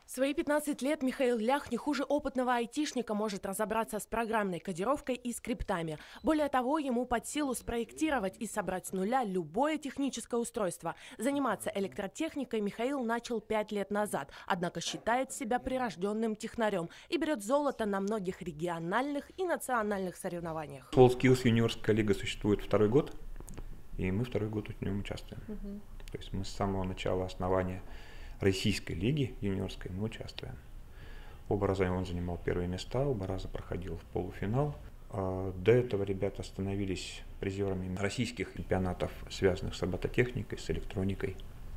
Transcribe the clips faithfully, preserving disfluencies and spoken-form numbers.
В свои пятнадцать лет Михаил Лях не хуже опытного айтишника может разобраться с программной кодировкой и скриптами. Более того, ему под силу спроектировать и собрать с нуля любое техническое устройство. Заниматься электротехникой Михаил начал пять лет назад, однако считает себя прирожденным технарем и берет золото на многих региональных и национальных соревнованиях. WorldSkills юниорская лига существует второй год, и мы второй год в нем участвуем. Угу. То есть мы с самого начала основания российской лиги юниорской мы участвуем. Оба раза он занимал первые места, оба раза проходил в полуфинал. До этого ребята становились призерами российских чемпионатов, связанных с робототехникой, с электроникой.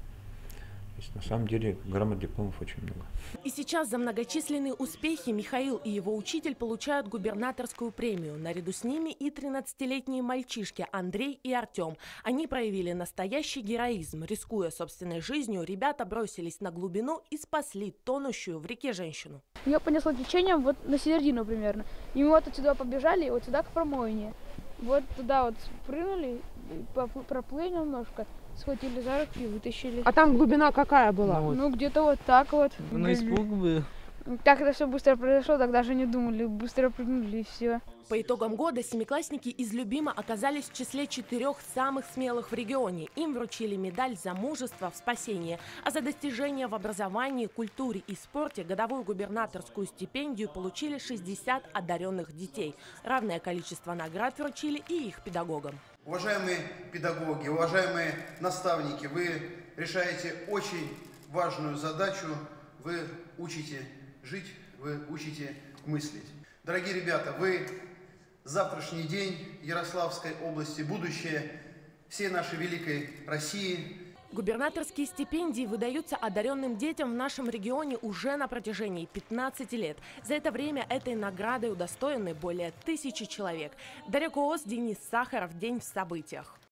То есть, на самом деле грамот, дипломов очень много. И сейчас за многочисленные успехи Михаил и его учитель получают губернаторскую премию. Наряду с ними и тринадцатилетние мальчишки Андрей и Артем. Они проявили настоящий героизм. Рискуя собственной жизнью, ребята бросились на глубину и спасли тонущую в реке женщину. Ее понесло течением вот на середину примерно. И мы вот отсюда побежали, и вот сюда к промоине. Вот туда вот прыгнули, проплыли немножко. Схватили за руки и вытащили. А там глубина какая была? Ну, ну где-то вот так вот. На испуг был. Так это все быстро произошло, так даже не думали, быстро прыгнули и все. По итогам года семиклассники из Любима оказались в числе четырех самых смелых в регионе. Им вручили медаль за мужество в спасении, а за достижения в образовании, культуре и спорте годовую губернаторскую стипендию получили шестьдесят одаренных детей. Равное количество наград вручили и их педагогам. Уважаемые педагоги, уважаемые наставники, вы решаете очень важную задачу, вы учите жить, вы учите мыслить. Дорогие ребята, вы завтрашний день Ярославской области, будущее всей нашей великой России. Губернаторские стипендии выдаются одаренным детям в нашем регионе уже на протяжении пятнадцати лет. За это время этой наградой удостоены более тысячи человек. Дарья Коос, Денис Сахаров. День в событиях.